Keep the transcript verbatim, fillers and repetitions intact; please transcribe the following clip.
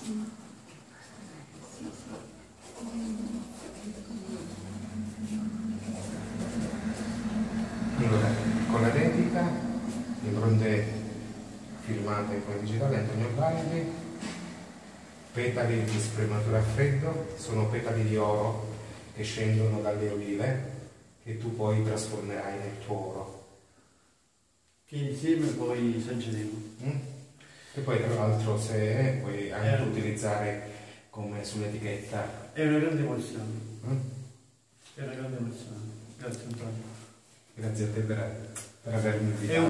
Allora, con la dedica, impronte firmate come digitale Antonio Baldi, petali di sprematura a freddo, sono petali di oro che scendono dalle olive che tu poi trasformerai nel tuo oro. Che insieme poi saggeremo. Mm? E poi tra l'altro se puoi anche Eh. utilizzare come sull'etichetta. È una grande emozione. Mm? È una grande emozione. Grazie Antonio. Grazie a te per, per avermi invitato.